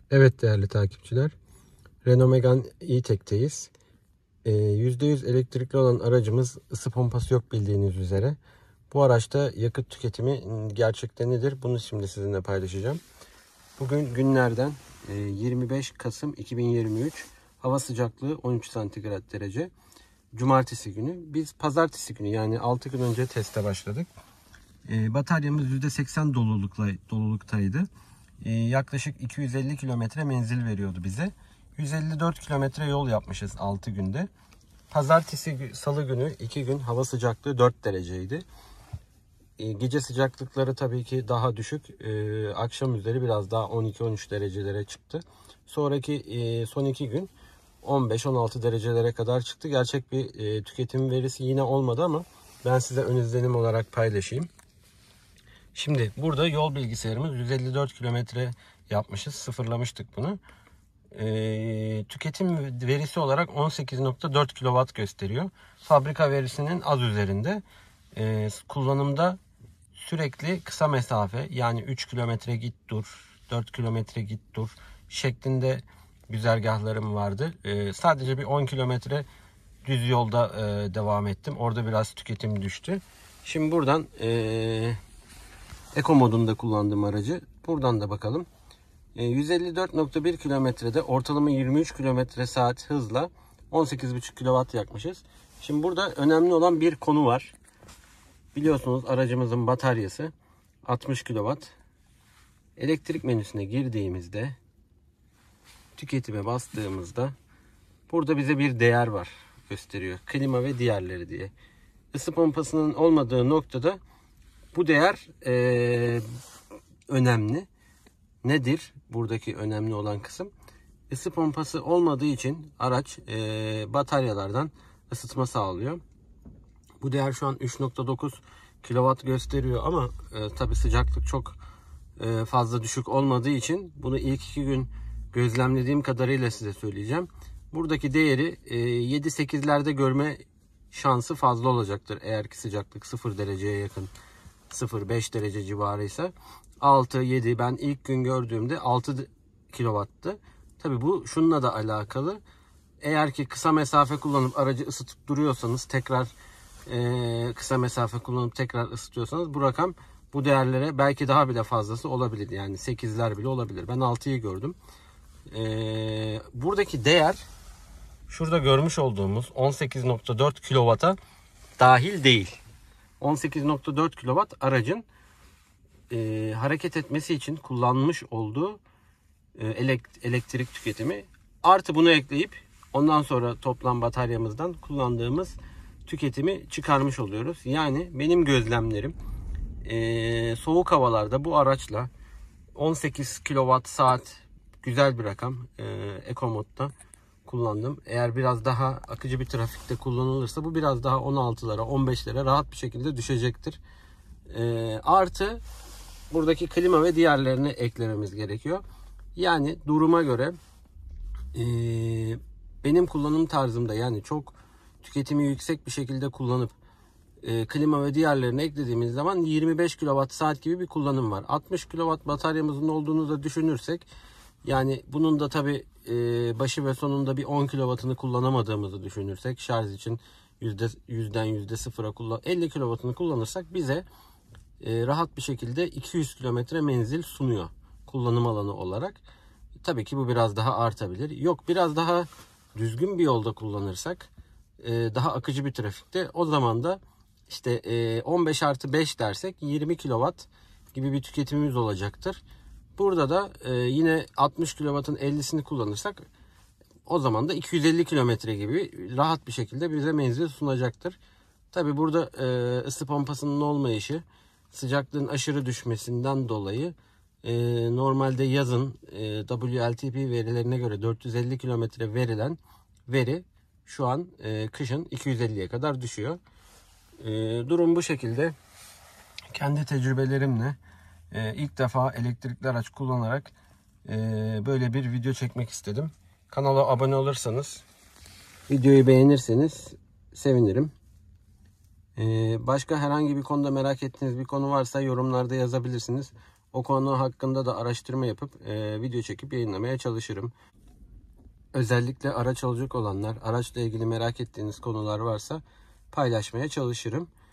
Evet değerli takipçiler, Renault Megane E-Tech'teyiz. %100 elektrikli olan aracımız, ısı pompası yok bildiğiniz üzere. Bu araçta yakıt tüketimi gerçekten nedir? Bunu şimdi sizinle paylaşacağım. Bugün günlerden 25 Kasım 2023. Hava sıcaklığı 13 santigrat derece. Cumartesi günü. Biz pazartesi günü, yani 6 gün önce teste başladık. Bataryamız %80 doluluktaydı. Yaklaşık 250 kilometre menzil veriyordu bize. 154 kilometre yol yapmışız 6 günde. Pazartesi, salı günü 2 gün hava sıcaklığı 4 dereceydi. Gece sıcaklıkları tabii ki daha düşük. Akşam üzeri biraz daha 12-13 derecelere çıktı. Sonraki son 2 gün 15-16 derecelere kadar çıktı. Gerçek bir tüketim verisi yine olmadı ama ben size ön izlenim olarak paylaşayım. Şimdi burada yol bilgisayarımız 154 kilometre yapmışız. Sıfırlamıştık bunu. Tüketim verisi olarak 18.4 kW gösteriyor. Fabrika verisinin az üzerinde. Kullanımda sürekli kısa mesafe, yani 3 kilometre git dur, 4 kilometre git dur şeklinde güzergahlarım vardı. Sadece bir 10 kilometre düz yolda devam ettim. Orada biraz tüketim düştü. Şimdi buradan Eco modunda kullandığım aracı. Buradan da bakalım. 154.1 kilometrede ortalama 23 kilometre saat hızla 18.5 kW yakmışız. Şimdi burada önemli olan bir konu var. Biliyorsunuz aracımızın bataryası 60 kW. Elektrik menüsüne girdiğimizde, tüketime bastığımızda burada bize bir değer var gösteriyor. Klima ve diğerleri diye. Isı pompasının olmadığı noktada bu değer önemli. Nedir buradaki önemli olan kısım? Isı pompası olmadığı için araç bataryalardan ısıtma sağlıyor. Bu değer şu an 3.9 kW gösteriyor ama tabi sıcaklık çok fazla düşük olmadığı için bunu ilk 2 gün gözlemlediğim kadarıyla size söyleyeceğim. Buradaki değeri 7-8'lerde görme şansı fazla olacaktır. Eğer ki sıcaklık 0 dereceye yakın, 0-5 derece civarıysa. 6-7, ben ilk gün gördüğümde 6 kW'tı. Tabi bu şununla da alakalı. Eğer ki kısa mesafe kullanıp aracı ısıtıp duruyorsanız, tekrar kısa mesafe kullanıp tekrar ısıtıyorsanız bu rakam bu değerlere belki daha bile fazlası olabilir. Yani 8'ler bile olabilir. Ben 6'yı gördüm. Buradaki değer şurada görmüş olduğumuz 18.4 kW'a dahil değil. 18.4 kW aracın hareket etmesi için kullanmış olduğu elektrik tüketimi. Artı bunu ekleyip ondan sonra toplam bataryamızdan kullandığımız tüketimi çıkarmış oluyoruz. Yani benim gözlemlerim soğuk havalarda bu araçla 18 kWh saat güzel bir rakam. Eco modda kullandım. Eğer biraz daha akıcı bir trafikte kullanılırsa bu biraz daha 16'lara 15'lere rahat bir şekilde düşecektir. Artı buradaki klima ve diğerlerini eklememiz gerekiyor. Yani duruma göre benim kullanım tarzımda, yani çok tüketimi yüksek bir şekilde kullanıp klima ve diğerlerini eklediğimiz zaman 25 kWh saat gibi bir kullanım var. 60 kW bataryamızın olduğunu da düşünürsek, yani bunun da tabi başı ve sonunda bir 10 kW'ını kullanamadığımızı düşünürsek, şarj için %100'den %0'a 50 kW'ını kullanırsak bize rahat bir şekilde 200 kilometre menzil sunuyor kullanım alanı olarak. Tabii ki bu biraz daha artabilir. Yok, biraz daha düzgün bir yolda kullanırsak, daha akıcı bir trafikte, o zaman da işte 15+5 dersek 20 kW gibi bir tüketimimiz olacaktır. Burada da yine 60 kW'ın 50'sini kullanırsak o zaman da 250 kilometre gibi rahat bir şekilde bize menzil sunacaktır. Tabii burada ısı pompasının olmayışı, sıcaklığın aşırı düşmesinden dolayı normalde yazın WLTP verilerine göre 450 kilometre verilen veri şu an kışın 250'ye kadar düşüyor. Durum bu şekilde. Kendi tecrübelerimle ilk defa elektrikli araç kullanarak böyle bir video çekmek istedim. Kanala abone olursanız, videoyu beğenirseniz sevinirim. Başka herhangi bir konuda merak ettiğiniz bir konu varsa yorumlarda yazabilirsiniz. O konu hakkında da araştırma yapıp video çekip yayınlamaya çalışırım. Özellikle araç alacak olanlar, araçla ilgili merak ettiğiniz konular varsa paylaşmaya çalışırım.